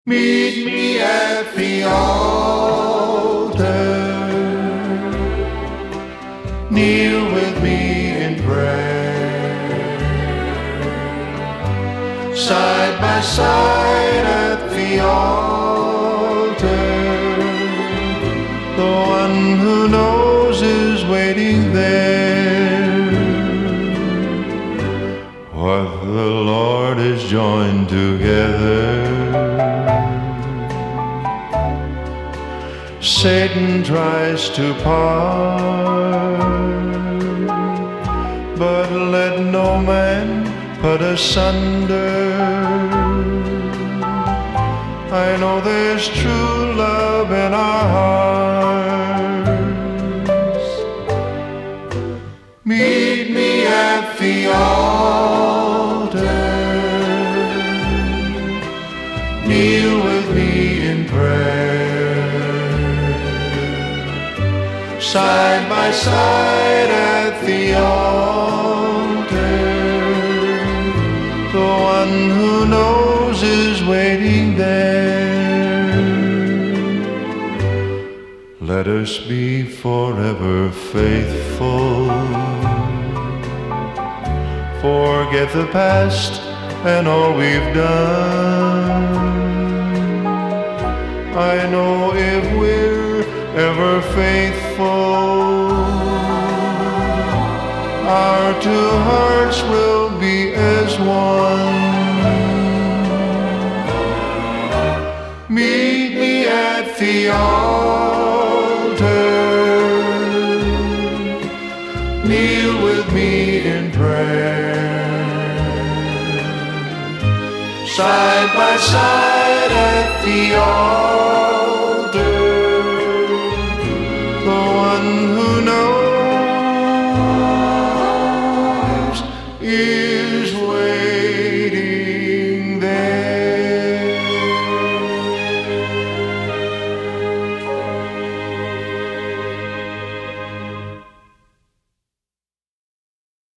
Meet me at the altar. Kneel with me in prayer. Side by side at the altar. The one who knows is waiting there. What the Lord has joined together, Satan tries to part, but let no man put asunder. I know there's true love in our hearts. Meet me at the altar. Kneel with me in prayer. Side by side at the altar. The one who knows is waiting there. Let us be forever faithful. Forget the past and all we've done. I know if we're ever faithful, our two hearts will be as one. Meet me at the altar. Kneel with me in prayer. Side by side at the altar. The one who